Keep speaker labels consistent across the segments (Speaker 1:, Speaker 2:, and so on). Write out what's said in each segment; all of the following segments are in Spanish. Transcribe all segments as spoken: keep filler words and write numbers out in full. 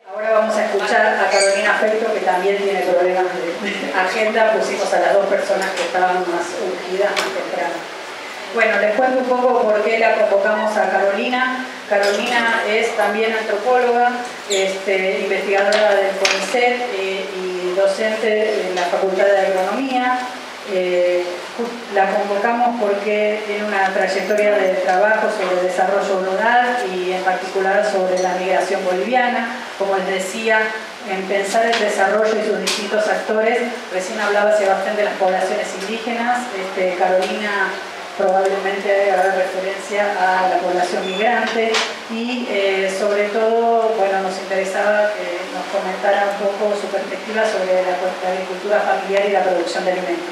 Speaker 1: Ahora vamos a escuchar a Carolina Feito, que también tiene problemas de agenda. Pusimos a las dos personas que estaban más urgidas más temprano. Bueno, les cuento un poco por qué la convocamos a Carolina. Carolina es también antropóloga, este, investigadora del CONICET eh, y docente en la Facultad de Agronomía. Eh, la convocamos porque tiene una trayectoria de trabajo sobre desarrollo rural y en particular sobre la migración boliviana. Como les decía, en pensar el desarrollo y sus distintos actores, recién hablaba Sebastián de las poblaciones indígenas. este, Carolina probablemente haga referencia a la población migrante y eh, sobre todo, bueno, nos interesaba que nos comentara un poco su perspectiva sobre la, la agricultura familiar y la producción de alimentos.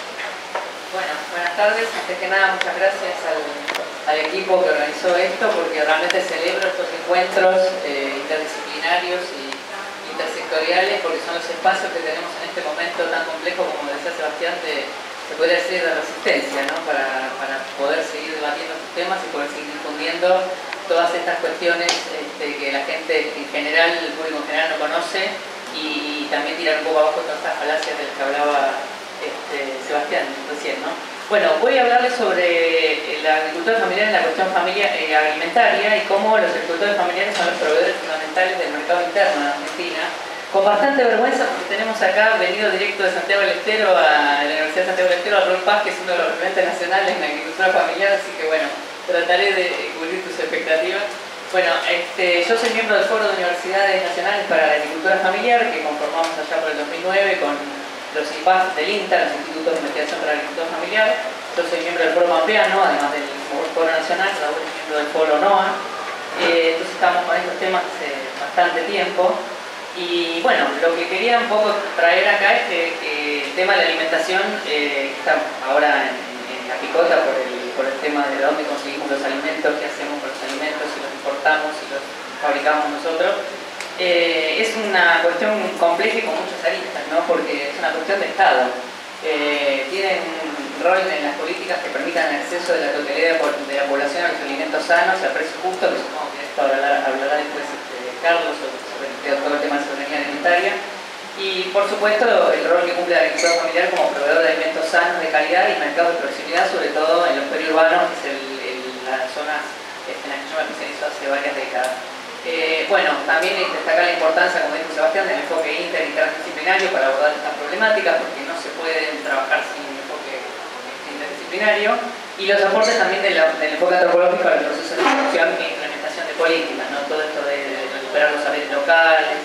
Speaker 2: Bueno, buenas tardes. Antes que nada, muchas gracias al, al equipo que organizó esto, porque realmente celebro estos encuentros eh, interdisciplinarios y intersectoriales, porque son los espacios que tenemos en este momento tan complejo, como decía Sebastián, de, se podría decir de resistencia, ¿no? para, para poder seguir debatiendo estos temas y poder seguir difundiendo todas estas cuestiones este, que la gente en general, el público en general no conoce, y, y también tirar un poco abajo todas estas falacias de las que hablaba Este, Sebastián recién, ¿no? Bueno, voy a hablarles sobre la agricultura familiar en la cuestión familia, eh, alimentaria y cómo los agricultores familiares son los proveedores fundamentales del mercado interno en Argentina. Con bastante vergüenza, porque tenemos acá, venido directo de Santiago del Estero, a la Universidad de Santiago del Estero, a Rol Paz, que es uno de los referentes nacionales en la agricultura familiar, así que bueno, trataré de cubrir tus expectativas. Bueno, este, yo soy miembro del Foro de Universidades Nacionales para la Agricultura Familiar, que conformamos allá por el dos mil nueve con los I P A F del INTA, los Institutos de Investigación para la Agricultura Familiar. Yo soy miembro del Foro Pampeano, además del Foro Nacional, Raúl es miembro del Foro NOA. Eh, entonces estamos con estos temas hace bastante tiempo. Y bueno, lo que quería un poco traer acá es que, que el tema de la alimentación eh, está ahora en, en la picota por el, por el tema de dónde conseguimos los alimentos, qué hacemos con los alimentos, si los importamos, si los fabricamos nosotros. Eh, es una cuestión compleja y con muchas aristas, ¿no? Porque es una cuestión de Estado. Eh, tienen un rol en las políticas que permitan el acceso de la totalidad de la población a los alimentos sanos a precio justo, que supongo que esto hablará, hablará después este, Carlos sobre, sobre todo el tema de soberanía alimentaria. Y por supuesto el rol que cumple la agricultura familiar como proveedor de alimentos sanos, de calidad y mercados de proximidad, sobre todo en los periurbanos, que es el, el, la zona este, en la que yo me especializo hace varias décadas. Eh, bueno, también destacar la importancia, como dijo Sebastián, del enfoque inter y interdisciplinario para abordar estas problemáticas, porque no se puede trabajar sin un enfoque interdisciplinario, y los aportes también de la, del enfoque antropológico al proceso de producción e implementación de políticas, ¿no? Todo esto de, de recuperar los saberes locales.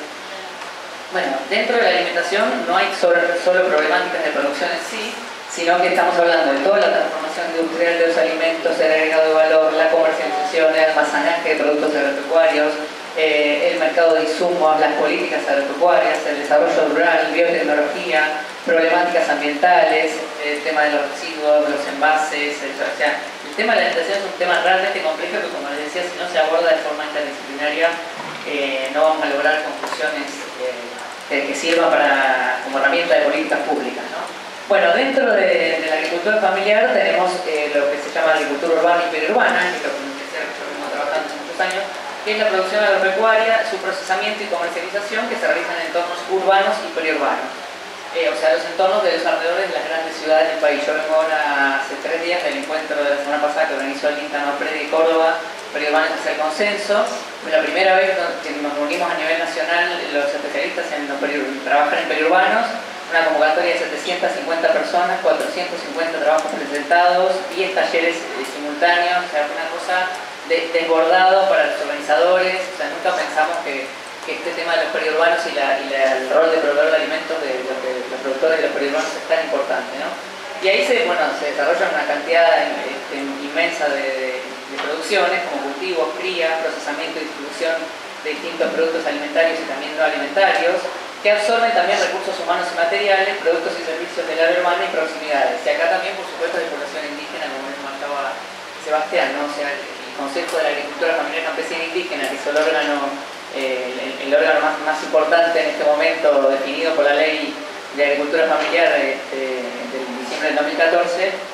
Speaker 2: Bueno, dentro de la alimentación no hay solo, solo problemáticas de producción en sí, sino que estamos hablando de toda la transformación industrial de los alimentos, el agregado de valor, la comercialización, el almacenaje de productos agropecuarios, eh, el mercado de insumos, las políticas agropecuarias, el desarrollo rural, biotecnología, problemáticas ambientales, el tema de los residuos, de los envases, el, o sea, el tema de la alimentación es un tema realmente complejo que, como les decía, si no se aborda de forma interdisciplinaria, eh, no vamos a lograr conclusiones eh, que, que sirvan para, como herramienta de políticas públicas, ¿no? Bueno, dentro de, de la agricultura familiar tenemos eh, lo que se llama agricultura urbana y periurbana, que es lo que yo vengo trabajando hace muchos años, que es la producción agropecuaria, su procesamiento y comercialización que se realizan en entornos urbanos y periurbanos. Eh, o sea, los entornos de los alrededores de las grandes ciudades del país. Yo vengo ahora hace tres días del encuentro de la semana pasada que organizó el INTA Norpredi de Córdoba, periurbanos hacia el consenso. Fue la primera vez que nos reunimos a nivel nacional los especialistas en trabajar en periurbanos. Una convocatoria de setecientas cincuenta personas, cuatrocientos cincuenta trabajos presentados, diez talleres eh, simultáneos, o sea, una cosa de, desbordado para los organizadores. O sea, nunca pensamos que, que este tema de los periurbanos y, la, y la, el rol de proveedor de alimentos de, de, de los productores de los periurbanos es tan importante, ¿no? Y ahí se, bueno, se desarrolla una cantidad este, inmensa de, de, de producciones, como cultivos, cría, procesamiento y distribución de distintos productos alimentarios y también no alimentarios, que absorben también recursos humanos y materiales, productos y servicios del área urbana y proximidades. Y acá también, por supuesto, hay población indígena, como les marcaba Sebastián, ¿no? O sea, el, el Consejo de la Agricultura Familiar Campesina Indígena, que es el órgano, eh, el, el órgano más, más importante en este momento, definido por la Ley de Agricultura Familiar este, del diciembre del dos mil catorce,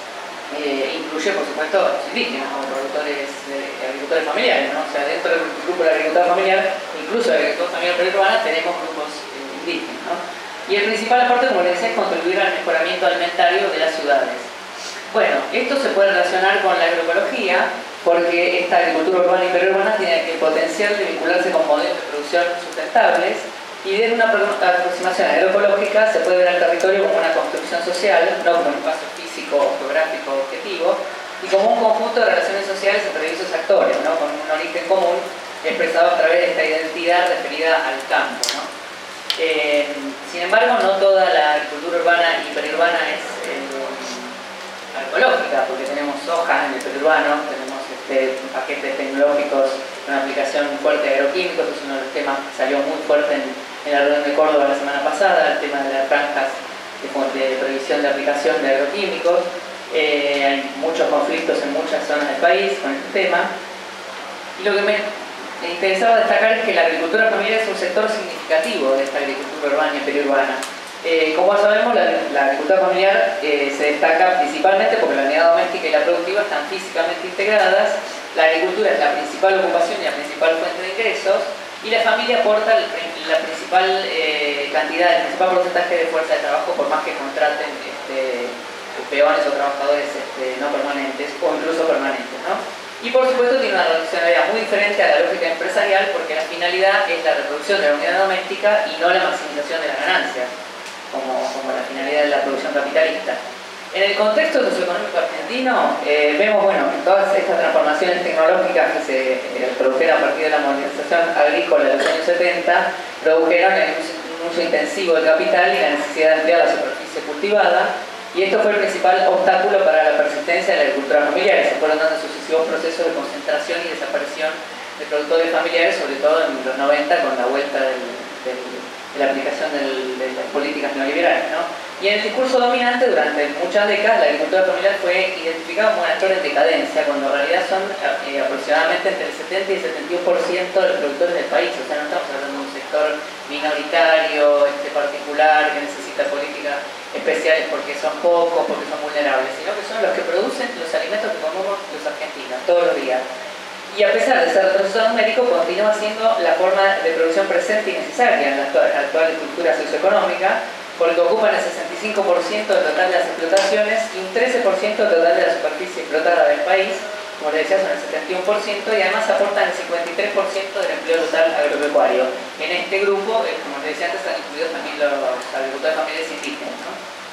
Speaker 2: eh, incluye, por supuesto, a los indígenas, como productores, eh, agricultores familiares, ¿no? O sea, dentro del grupo de la agricultura familiar, incluso de la agricultura familiar periurbana, tenemos grupos eh, indígenas, ¿no? Y el principal aporte, como les decía, es contribuir al mejoramiento alimentario de las ciudades. Bueno, esto se puede relacionar con la agroecología, porque esta agricultura urbana y periurbana tiene el potencial de vincularse con modelos de producción sustentables, y de una aproximación agroecológica se puede ver al territorio como una construcción social, no como un espacio físico, geográfico, objetivo, y como un conjunto de relaciones sociales entre diversos actores, ¿no? Con un origen común expresado a través de esta identidad referida al campo, ¿no? Eh, sin embargo, no toda la agricultura urbana y periurbana es eh, agroecológica, porque tenemos soja en el periurbano, tenemos este, paquetes tecnológicos, una aplicación fuerte de agroquímicos, es uno de los temas que salió muy fuerte en, en la reunión de Córdoba la semana pasada, el tema de las franjas de, de prohibición de aplicación de agroquímicos. Eh, hay muchos conflictos en muchas zonas del país con este tema. Y lo que me interesaba destacar es que la agricultura familiar es un sector significativo de esta agricultura urbana y periurbana. Eh, como sabemos, la, la agricultura familiar eh, se destaca principalmente porque la unidad doméstica y la productiva están físicamente integradas, la agricultura es la principal ocupación y la principal fuente de ingresos, y la familia aporta el, la principal eh, cantidad, el principal porcentaje de fuerza de trabajo, por más que contraten este, peones o trabajadores este, no permanentes o incluso permanentes, ¿no? Y por supuesto tiene una relacionalidad muy diferente a la lógica empresarial, porque la finalidad es la reproducción de la unidad doméstica y no la maximización de la ganancia, como, como la finalidad de la producción capitalista. En el contexto socioeconómico argentino, eh, vemos bueno, que todas estas transformaciones tecnológicas que se eh, produjeron a partir de la modernización agrícola de los años setenta produjeron el uso, un uso intensivo del capital y la necesidad de ampliar la superficie cultivada, y esto fue el principal obstáculo para la persistencia de la agricultura familiar. Se fueron dando sucesivos procesos de concentración y desaparición de productores familiares, sobre todo en los noventa con la vuelta del, del, de la aplicación del, de las políticas neoliberales, ¿no? Y en el discurso dominante durante muchas décadas la agricultura familiar fue identificada como un actor en decadencia, cuando en realidad son eh, aproximadamente entre el setenta y el setenta y uno por ciento de los productores del país. O sea, no estamos hablando de un sector minoritario, este, particular, que necesita políticas especiales porque son pocos, porque son vulnerables, sino que son los que producen los alimentos que comemos los argentinos todos los días. Y a pesar de ser retroceso numérico, continúa siendo la forma de producción presente y necesaria en la actual, la actual estructura socioeconómica, porque ocupan el sesenta y cinco por ciento del total de las explotaciones y un trece por ciento del total de la superficie explotada del país, como les decía, son el setenta y uno por ciento, y además aportan el cincuenta y tres por ciento del empleo total agropecuario. En este grupo, eh, como les decía antes, están incluidos también los agricultores familiares indígenas, ¿no?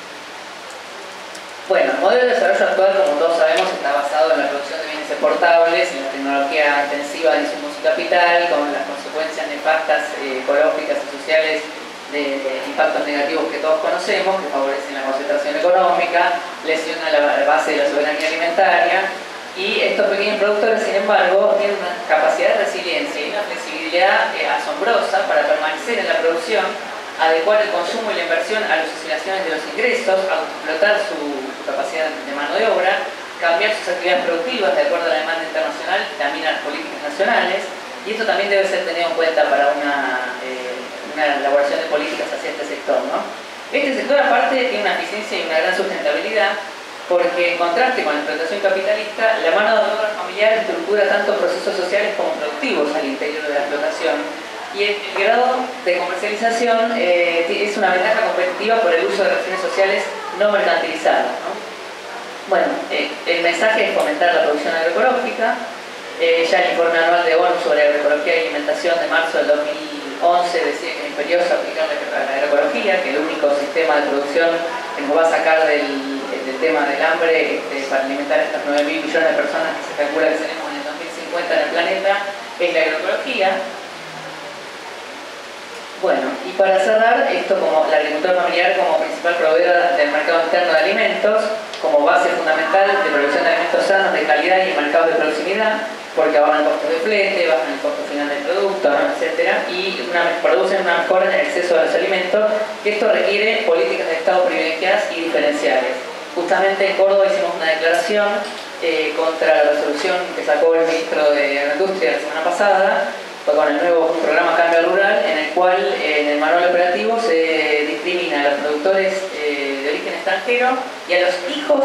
Speaker 2: Bueno, el modelo de desarrollo actual, como todos sabemos, está basado en la producción de bienes exportables, en la tecnología intensiva de insumos y capital, con las consecuencias nefastas eh, ecológicas y sociales de, de impactos negativos que todos conocemos, que favorecen la concentración económica, lesionan la base de la soberanía alimentaria, y estos pequeños productores, sin embargo, tienen una capacidad de resiliencia y una flexibilidad eh, asombrosa para permanecer en la producción, adecuar el consumo y la inversión a las oscilaciones de los ingresos, autoexplotar su, su capacidad de mano de obra, cambiar sus actividades productivas de acuerdo a la demanda internacional y también a las políticas nacionales, y esto también debe ser tenido en cuenta para una, eh, una elaboración de políticas hacia este sector, ¿no? Este sector aparte tiene una eficiencia y una gran sustentabilidad, porque en contraste con la explotación capitalista, la mano de obra familiar estructura tanto procesos sociales como productivos al interior de la explotación, y el, el grado de comercialización eh, es una ventaja competitiva por el uso de relaciones sociales no mercantilizadas, ¿no? Bueno, eh, el mensaje es fomentar la producción agroecológica. Eh, ya el informe anual de ONU sobre agroecología y alimentación de marzo del dos mil once decía que es imperioso aplicar la agroecología, que el único sistema de producción que nos va a sacar del, del tema del hambre este, para alimentar a estas nueve mil millones de personas que se calcula que tenemos en el dos mil cincuenta en el planeta es la agroecología. Bueno, y para cerrar, esto como la agricultura familiar como principal proveedora del mercado externo de alimentos, como base fundamental de producción de alimentos sanos, de calidad y mercados de proximidad, porque ahorran costos de flete, bajan el costo final del producto, ¿no? etcétera, y una, producen una mejora en el acceso a los alimentos, que esto requiere políticas de Estado privilegiadas y diferenciales. Justamente en Córdoba hicimos una declaración eh, contra la resolución que sacó el ministro de Agroindustria la semana pasada, fue con el nuevo programa Cambio Rural, en el cual eh, en el manual operativo se discrimina a los productores eh, de origen extranjero y a los hijos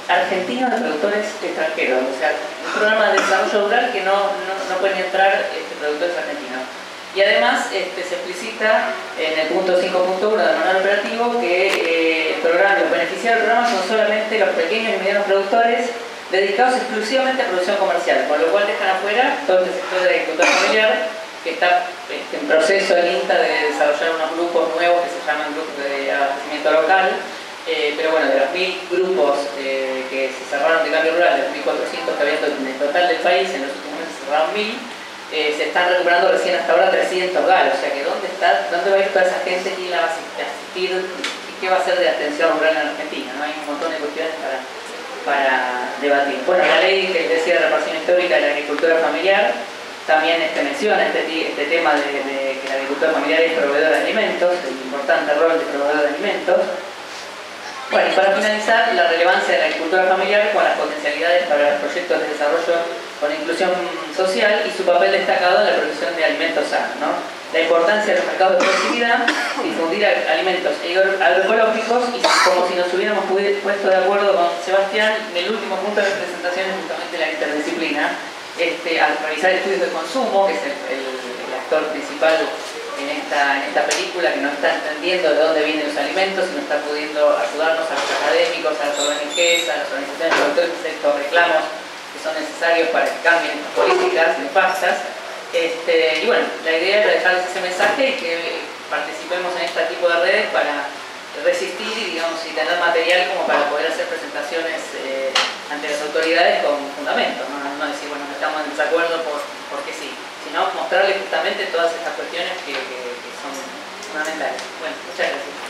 Speaker 2: argentinos de productores extranjeros, o sea, un programa de desarrollo rural que no, no, no pueden entrar este, productores argentinos. Y además este, se explicita en el punto cinco punto uno del manual operativo que eh, el programa, los beneficiarios del programa son solamente los pequeños y medianos productores dedicados exclusivamente a producción comercial, con lo cual dejan afuera todo este sector de la agricultura familiar que está este, en proceso el INTA de desarrollar unos grupos nuevos que se llaman grupos de abastecimiento local. Eh, pero bueno, de los mil grupos eh, que se cerraron de cambio rural, de los mil cuatrocientos que había en el total del país, en los últimos meses se cerraron mil, eh, se están recuperando recién hasta ahora trescientos GAL, o sea que ¿dónde está, dónde va a ir toda esa gente? ¿Quién la va a asistir? ¿Y qué va a hacer de atención rural en Argentina? ¿No? Hay un montón de cuestiones para, para debatir. Bueno, la ley que decía de reparación histórica de la agricultura familiar también este, menciona este, este tema de, de que la agricultura familiar es proveedora de alimentos, el importante rol de proveedor de alimentos. Bueno, y para finalizar, la relevancia de la agricultura familiar con las potencialidades para los proyectos de desarrollo con inclusión social y su papel destacado en la producción de alimentos sanos, ¿no? La importancia de los mercados de proximidad, difundir alimentos agroecológicos y como si nos hubiéramos puesto de acuerdo con Sebastián, en el último punto de la presentación es justamente la interdisciplina, este, al realizar estudios de consumo, que es el, el, el actor principal En esta, en esta película, que no está entendiendo de dónde vienen los alimentos y no está pudiendo ayudarnos a los académicos, a las O N Ges, a las organizaciones de productores que hacen estos reclamos que son necesarios para que cambien estas políticas nefastas. Este, y bueno, la idea era dejarles ese mensaje y que participemos en este tipo de redes para resistir y, digamos, y tener material como para poder hacer presentaciones eh, ante las autoridades con fundamento, ¿no? No decir, bueno, no estamos en desacuerdo por, porque sí, sino mostrarles justamente todas estas cuestiones que, que, que son fundamentales. Bueno, muchas gracias.